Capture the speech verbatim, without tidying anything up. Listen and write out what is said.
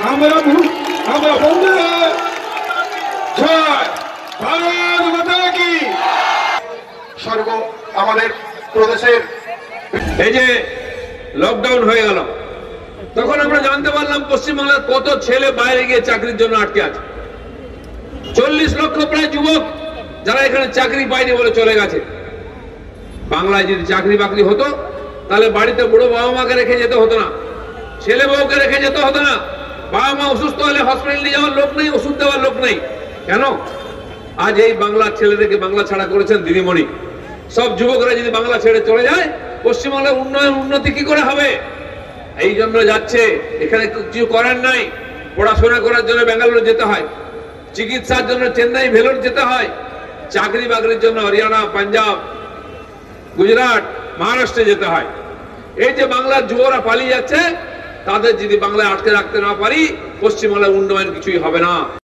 আমরা আমরা বন্ধু জয় ভারত মাতা কি। স্বর্গ আমাদের প্রদেশের এই যে লকডাউন হয়ে গেল, তখন আমরা জানতে পারলাম পশ্চিমবাংলার কত ছেলে বাইরে গিয়ে চাকরির জন্য আটকে আছে। চল্লিশ লক্ষ প্রায় যুবক যারা এখানে চাকরি পায়নি বলে চলে গেছে। বাংলায় যদি চাকরি বাকরি হতো তাহলে বাড়িতে বুড়ো বাবা মাকে রেখে যেতে হতো না, ছেলে বউকে রেখে যেতে হতো না। বাবা মা অসুস্থ হলে হসপিটাল নিয়ে যাওয়ার লোক নেই, ওষুধ দেওয়ার লোক নেই। কেন? আজ এই বাংলার ছেলেদেরকে বাংলা ছাড়া করেছেন দিদিমণি। সব যুবকরা যদি বাংলা ছেড়ে চলে যায়, পশ্চিমবাংলার উন্নয়ন উন্নতি কি করে হবে? এই জন্য যাচ্ছে। এখানে কিছু করার নাই। পড়াশোনা করার জন্য বেঙ্গালুরু যেতে হয়, চিকিৎসার জন্য চেন্নাই ভেলোর যেতে হয়, চাকরি বাকরির জন্য হরিয়ানা, পাঞ্জাব, গুজরাট, মহারাষ্ট্রে যেতে হয়। এই যে বাংলার যুবরা পালিয়ে যাচ্ছে, তাদের যদি বাংলায় আটকে রাখতে না পারি, পশ্চিমবাংলার উন্নয়ন কিছুই হবে না।